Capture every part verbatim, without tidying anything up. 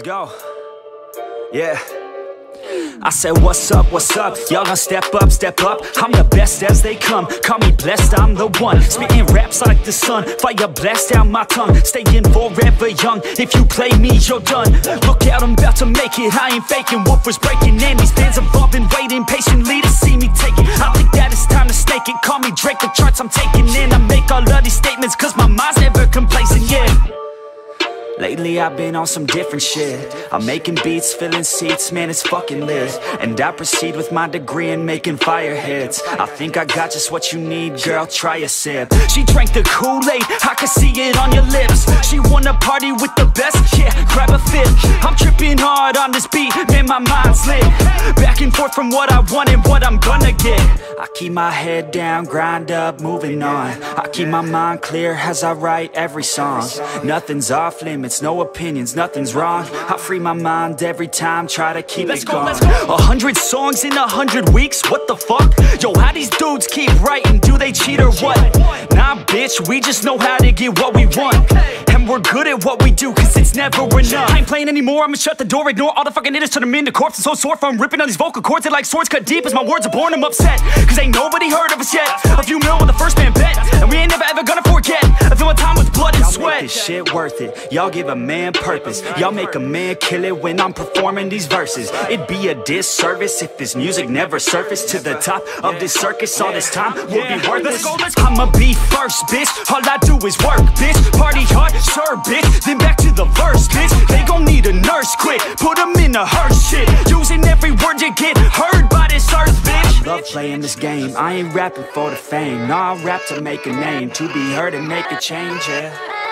go. Yeah. I said, what's up, what's up? Y'all gonna step up, step up. I'm the best as they come. Call me blessed, I'm the one. Spitting raps like the sun. Fire blast down my tongue. Staying forever young. If you play me, you're done. Look out, I'm about to make it. I ain't faking. Wolf was breaking in. These fans have all been waiting patiently to see me take it. I think that it's time to snake it. Call me Drake, the charts I'm taking in. I make all of these statements cause my mind's never complacent, yeah. Lately I've been on some different shit. I'm making beats, filling seats, man, it's fucking lit. And I proceed with my degree in making fire hits. I think I got just what you need, girl, try a sip. She drank the Kool-Aid, I can see it on your lips. She wanna party with the best, yeah, grab a fit. I'm tripping hard on this beat, man, my mind's lit. Back and forth from what I want and what I'm gonna get. I keep my head down, grind up, moving on. I keep my mind clear as I write every song. Nothing's off limits, no opinions, nothing's wrong. I free my mind every time, try to keep it going. A hundred songs in a hundred weeks, what the fuck? Yo, how these dudes keep writing, do they cheat or what? Nah bitch, we just know how to get what we want. And we're good at what we do, cause it's never enough. I ain't playing anymore, I'ma shut the door, ignore all the fucking haters, turn them into corpses. So sore from ripping on these vocal cords, they like swords cut deep as my words are born, I'm upset. Cause ain't nobody heard of us yet. A few mil with the first man bet, and we ain't never ever gonna forget. I feel my time with blood and sweat. Y'all make this shit worth it, y'all give a man purpose. Y'all make a man kill it when I'm performing these verses. It'd be a disservice if this music never surfaced to the top of this circus. All this time would be worthless. I'ma be first, bitch, all I do is work, bitch. Party hard, sure, bitch, then back to the verse, bitch. They gon' need a nurse quick, put them in a hearse shit. Using every word you get heard by this earth, bitch. Love playing this game, I ain't rapping for the fame. Nah, I rap to make a name, to be heard and make a change, yeah.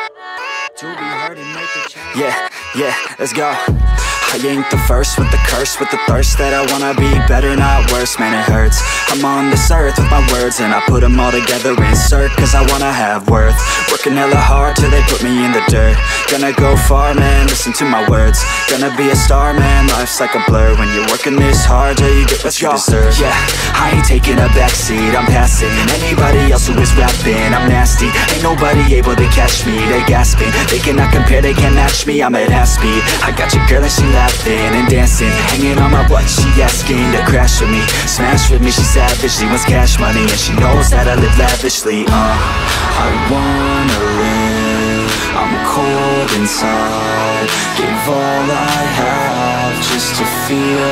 To be heard and make a change. Yeah, yeah, let's go. I ain't the first with the curse, with the thirst that I wanna be better, not worse, man it hurts. I'm on this earth with my words and I put them all together, insert, cause I wanna have worth. Working hella hard till they put me in the dirt. Gonna go far, man, listen to my words. Gonna be a star, man, life's like a blur. When you're working this hard till you get what you deserve. Yeah, I ain't taking a backseat, I'm passing anybody else who is rapping. I'm nasty, ain't nobody able to catch me. They gasping, they cannot compare, they can't match me. I'm at half speed, I got your girl and she laughing and dancing, hanging on my butt, she asking to crash with me, smash with me, she savage, she wants cash money, and she knows that I live lavishly. Uh, I wanna live, I'm cold inside, give all I have just to feel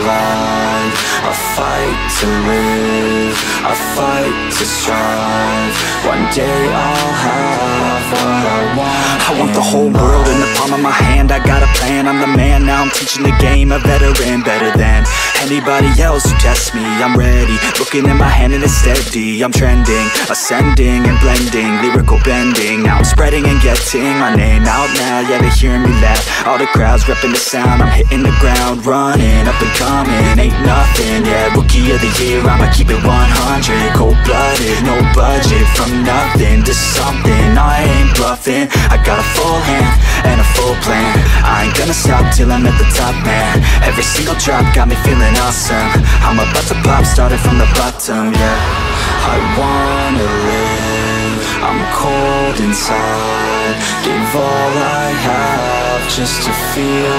alive. I fight to live, I fight to strive, one day I'll have what I want. I want the whole world in the palm of my hand, I got a plan, I'm the man, now I'm teaching the game, a veteran, better than anybody else who tests me. I'm ready, looking at my hand and it's steady. I'm trending, ascending and blending, lyrical bending. Now I'm spreading and getting my name out now. Yeah, they hearing me laugh, all the crowds repping the sound. I'm hitting the ground, running, up and coming, ain't nothing. Yeah, rookie of the year, I'ma keep it one hundred. Cold-blooded, no budget, from nothing to something. I ain't bluffing, I got a full hand and a full plan. I ain't gonna stop till I'm at the top, man. Every single drop got me feeling awesome. I'm about to pop, started from the bottom, yeah. I wanna live, I'm cold inside, give all I have just to feel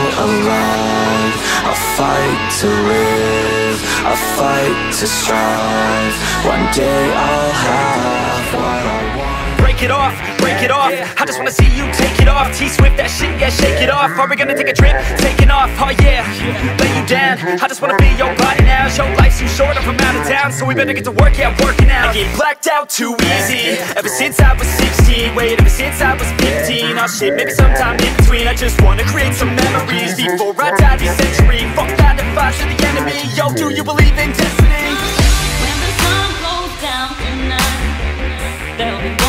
alive. I fight to live, I fight to strive, one day I'll have what I want. Break it off, break it off, I just wanna see you take it off. T-Swift, that shit, yeah, shake it off. Are we gonna take a trip? Taking off, oh yeah, lay you down. I just wanna be your body now. Your life's too short, I'm from out of town, so we better get to work, yeah, working out. I get blacked out too easy, ever since I was sixteen. Wait, ever since I was fifteen. Oh shit, maybe sometime in between. I just wanna create some memories before I die this century. Fuck nine to five to the enemy. Yo, do you believe in destiny? When the sun goes down tonight, there'll be